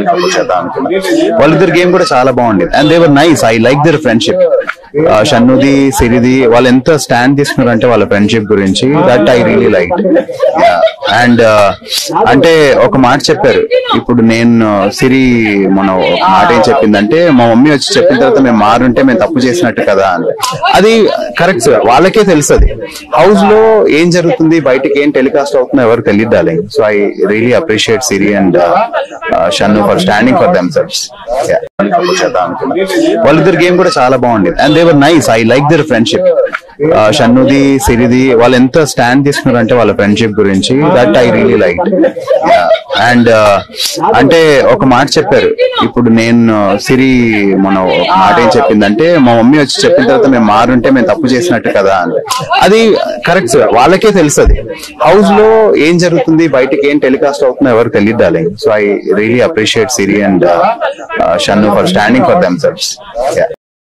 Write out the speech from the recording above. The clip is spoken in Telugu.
చేద్దాం అనుకున్నా. వాళ్ళిద్దరు గేమ్ కూడా చాలా బాగుండేది and they were nice. I like their friendship. షన్నుది సిరిది వాళ్ళు ఎంత స్టాండ్ తీసుకున్నారంటే వాళ్ళ ఫ్రెండ్షిప్ గురించి, that I really like. And అంటే ఒక మాట చెప్పారు, ఇప్పుడు నేను సిరి మన ఒక మాట ఏం చెప్పిందంటే, మా మమ్మీ వచ్చి చెప్పిన తర్వాత మేము మారుంటే మేము తప్పు చేసినట్టు కదా అని. అది కరెక్ట్, వాళ్ళకే తెలుసది. హౌస్ లో ఏం జరుగుతుంది, బయటకి ఏం టెలికాస్ట్ అవుతుందో ఎవరు తెలియదాలి. So I really appreciate Siri and Shannu for standing for themselves. చేద్దాం అనుకున్నా. వాళ్ళిద్దరు గేమ్ కూడా చాలా బాగుండేది and they were nice. I like their friendship. షన్నుది సిరిది వాళ్ళు ఎంత స్టాండ్ తీసుకున్నారంటే వాళ్ళ ఫ్రెండ్షిప్ గురించి, that I really like. And అంటే ఒక మాట చెప్పారు, ఇప్పుడు నేను సిరి మన ఒక మాట ఏం చెప్పిందంటే, మా మమ్మీ వచ్చి చెప్పిన తర్వాత మేము మారుంటే మేము తప్పు చేసినట్టు కదా అని. అది కరెక్ట్, వాళ్ళకే తెలుసది. హౌస్ లో ఏం జరుగుతుంది, బయటకి ఏం టెలికాస్ట్ అవుతుందో ఎవరు తెలియదాలి. So I really appreciate Siri and Shannu for standing for them selves.